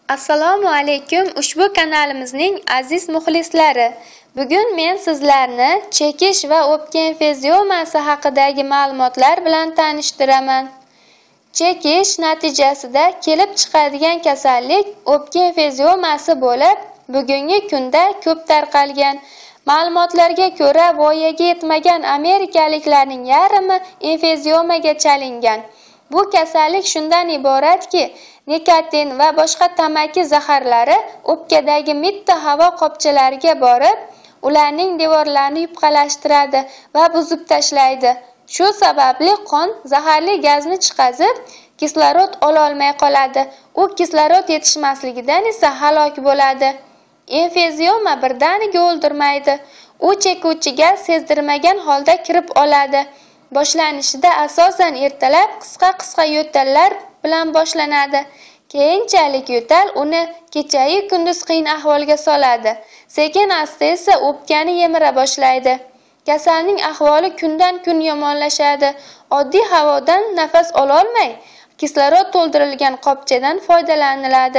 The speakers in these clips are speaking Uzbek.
Assalomu alaykum. Ushbu kanalimizning aziz muxlislari. Bugun men sizlarni chekish va o'pka infeksiyasi haqidagi ma'lumotlar bilan tanishtiraman. Chekish natijasida kelib chiqadigan kasallik o'pka infeksiyasi bo'lib, bugungi kunda ko'p tarqalgan. Ma'lumotlarga ko'ra, voyaga yetmagan amerikaliklarning yarmi infeksiyaga chalingan. Bu kasallik shundan iboratki, nikotin va boshqa tamaki zaharlari o'pkadagi mitti havo qopchalariga borib, ularning devorlarini yupqalashtiradi va buzib tashlaydi. Shu sababli qon zaharli gazni chiqazib, kislorod ola olmay qoladi. U kislorod yetishmasligidan esa halok bo'ladi. Infeksiya birdaniga o'ldirmaydi. U chekuvchiga sezdirmagan holda kirib oladi. Boshlanishida asosan ertalab qisqa yo'tallar bilan boshlanadi. Keyinchalik yo'tal uni kecha-yu kunduz qiyin ahvolga soladi. Sekin-asta esa o'pkani yemira boshlaydi. Kasalning ahvoli kundan-kun yomonlashadi. Oddiy havodan nafas ola olmay, kislorod to'ldirilgan qopchadan foydalaniladi.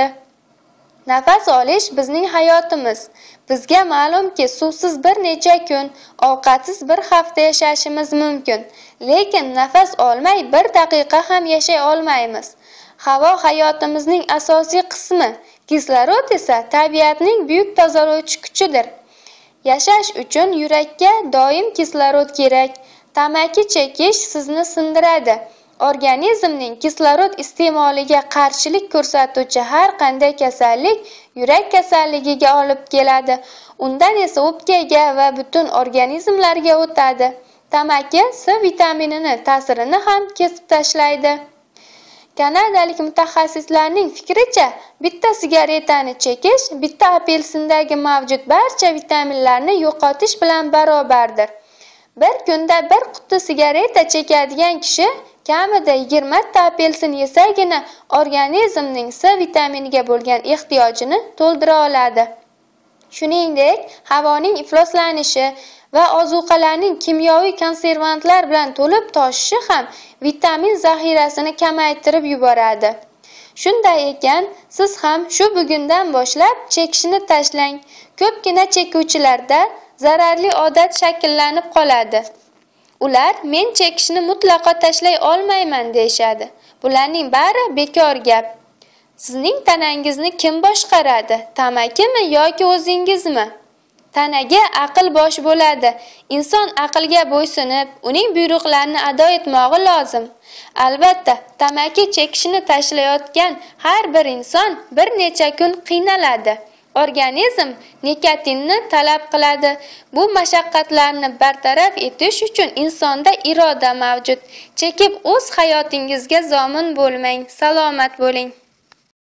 Nafas olish bizning hayotimiz. Bizga ma'lumki, suvsiz bir necha kun, ovqatsiz bir hafta yashashimiz mumkin. Lekin nafas olmay bir daqiqa ham yashay olmaymiz. Havo hayotimizning asosiy qismi, kislorod esa tabiatning buyuk tozalovchi kuchidir. Yashash uchun yurakka doim kislorod kerak. Tamaki chekish sizni sindiradi. Organizmning kislorod iste'moliga qarshilik ko'rsatuvchi har qanday kasallik yurak kasalligiga olib keladi. Undan esa o'pkaga va butun organizmlarga o'tadi. Tamaki C vitaminini ta'sirini ham kesib tashlaydi. Kanadalik mutaxassislarning fikricha, bitta sigaretani chekish bitta apelsindagi mavjud barcha vitaminlarni yo'qotish bilan barobardir. Bir kunda bir quti sigareta chekadigan kishi kamida 20 ta apelsin yesagina organizmning C vitaminiga bo'lgan ehtiyojini to'ldira oladi. Shuningdek, havoning ifloslanishi va ozuqalarning kimyoviy konservantlar bilan to'lib toshishi ham vitamin zaxirasini kamaytirib yuboradi. Shunday ekan, siz ham shu bugundan boshlab chekishni tashlang. Ko'pgina chekuvchilarda zararli odat shakllanib qoladi. Ular men chekishni mutlaqo tashlay olmayman deyshadi. Bularning bari bekor gap. Sizning tanangizni kim boshqaradi? Tamakimi yoki o'zingizmi? Tanaga aql bosh bo'ladi. Inson aqlga bo'ysunib, uning buyruqlarini ado etmog'i lozim. Albatta, tamaki chekishni tashlayotgan har bir inson bir necha kun qiynaladi. Organizm nikotinni talab qiladi. Bu mashaqqatlarni bartaraf etish uchun insonda iroda mavjud. Chekib o'z hayotingizga zomin bo'lmang. Salomat bo'ling.